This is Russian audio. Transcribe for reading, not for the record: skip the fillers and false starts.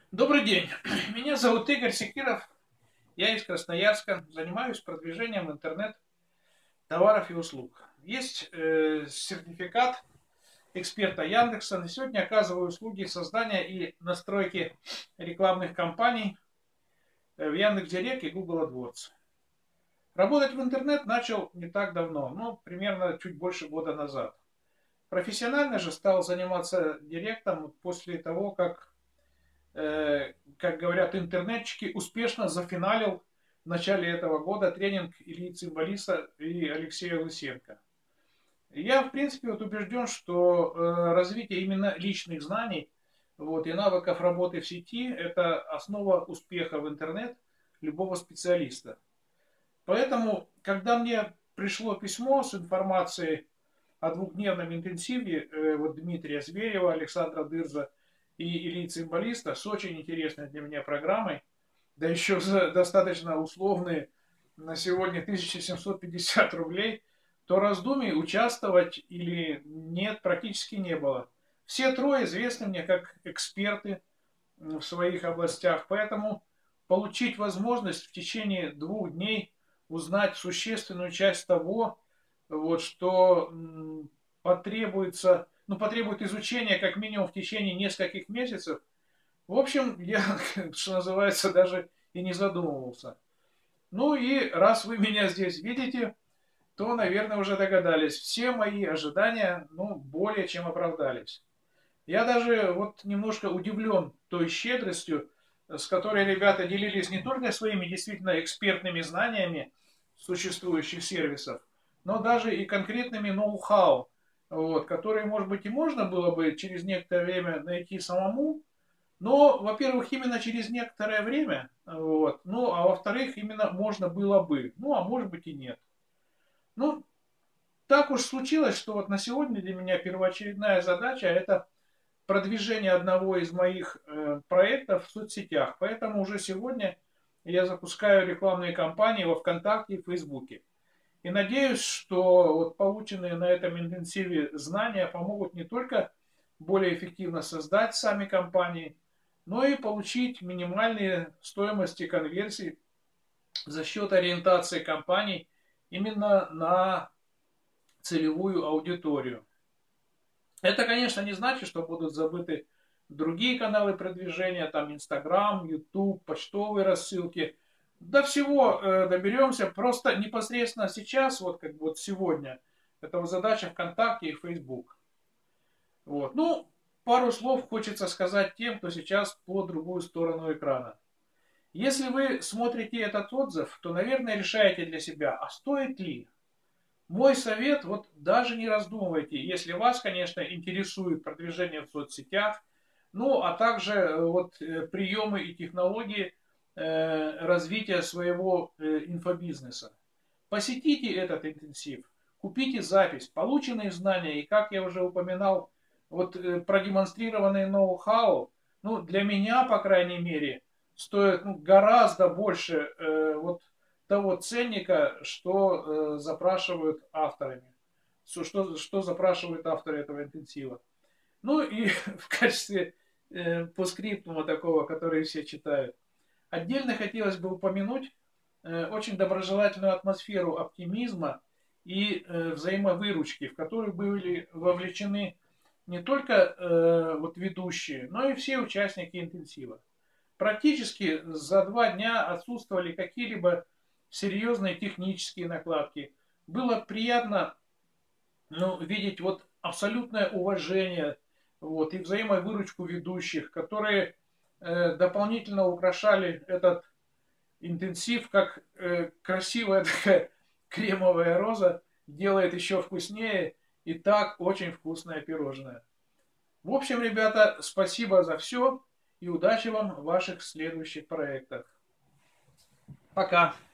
Добрый день. Меня зовут Игорь Секиров. Я из Красноярска. Занимаюсь продвижением интернет товаров и услуг. Есть сертификат эксперта Яндекса. На сегодня оказываю услуги создания и настройки рекламных кампаний в Яндекс.Директ и Google AdWords. Работать в интернет начал не так давно, примерно чуть больше года назад. Профессионально же стал заниматься директом после того, как говорят интернетчики, успешно зафиналил в начале этого года тренинг Ильи Цимбалиса и Алексея Лысенко. Я, в принципе, убежден, что развитие именно личных знаний и навыков работы в сети – это основа успеха в интернет любого специалиста. Поэтому, когда мне пришло письмо с информацией о двухдневном интенсиве Дмитрия Зверева, Александра Дырза и Ильи Цимбалиста с очень интересной для меня программой, да еще за достаточно условные на сегодня 1750 рублей, то раздумий участвовать или нет практически не было. Все трое известны мне как эксперты в своих областях, поэтому получить возможность в течение 2 дней узнать существенную часть того, что потребуется, потребует изучения как минимум в течение нескольких месяцев. В общем, я, что называется, даже и не задумывался. Ну и раз вы меня здесь видите, то, наверное, уже догадались. Все мои ожидания, более чем оправдались. Я даже немножко удивлен той щедростью, с которой ребята делились не только своими действительно экспертными знаниями существующих сервисов, но даже и конкретными ноу-хау, которые, может быть, и можно было бы через некоторое время найти самому, но, во-первых, именно через некоторое время, а во-вторых, именно можно было бы, а может быть и нет. Ну, так уж случилось, что на сегодня для меня первоочередная задача – это продвижение одного из моих проектов в соцсетях. Поэтому уже сегодня я запускаю рекламные кампании во ВКонтакте и Фейсбуке. И надеюсь, что полученные на этом интенсиве знания помогут не только более эффективно создать сами компании, но и получить минимальные стоимости конверсий за счет ориентации компаний именно на целевую аудиторию. Это, конечно, не значит, что будут забыты другие каналы продвижения, там Инстаграм, Ютуб, почтовые рассылки. До всего доберемся, просто непосредственно сейчас, сегодня, это задача ВКонтакте и Фейсбук. Пару слов хочется сказать тем, кто сейчас по другую сторону экрана. Если вы смотрите этот отзыв, то, наверное, решаете для себя, а стоит ли? Мой совет, даже не раздумывайте, если вас, конечно, интересует продвижение в соцсетях, а также приемы и технологии развития своего инфобизнеса. Посетите этот интенсив, купите запись, полученные знания и, как я уже упоминал, продемонстрированные ноу-хау, для меня, по крайней мере, стоят гораздо больше того ценника, что запрашивают авторами, что запрашивают авторы этого интенсива. Ну и в качестве постскриптума такого, который все читают, отдельно хотелось бы упомянуть очень доброжелательную атмосферу оптимизма и взаимовыручки, в которую были вовлечены не только ведущие, но и все участники интенсива. Практически за 2 дня отсутствовали какие-либо серьезные технические накладки. Было приятно видеть абсолютное уважение и взаимовыручку ведущих, которые дополнительно украшали этот интенсив, как красивая такая кремовая роза делает еще вкуснее и так очень вкусное пирожное. В общем, ребята, спасибо за все и удачи вам в ваших следующих проектах. Пока.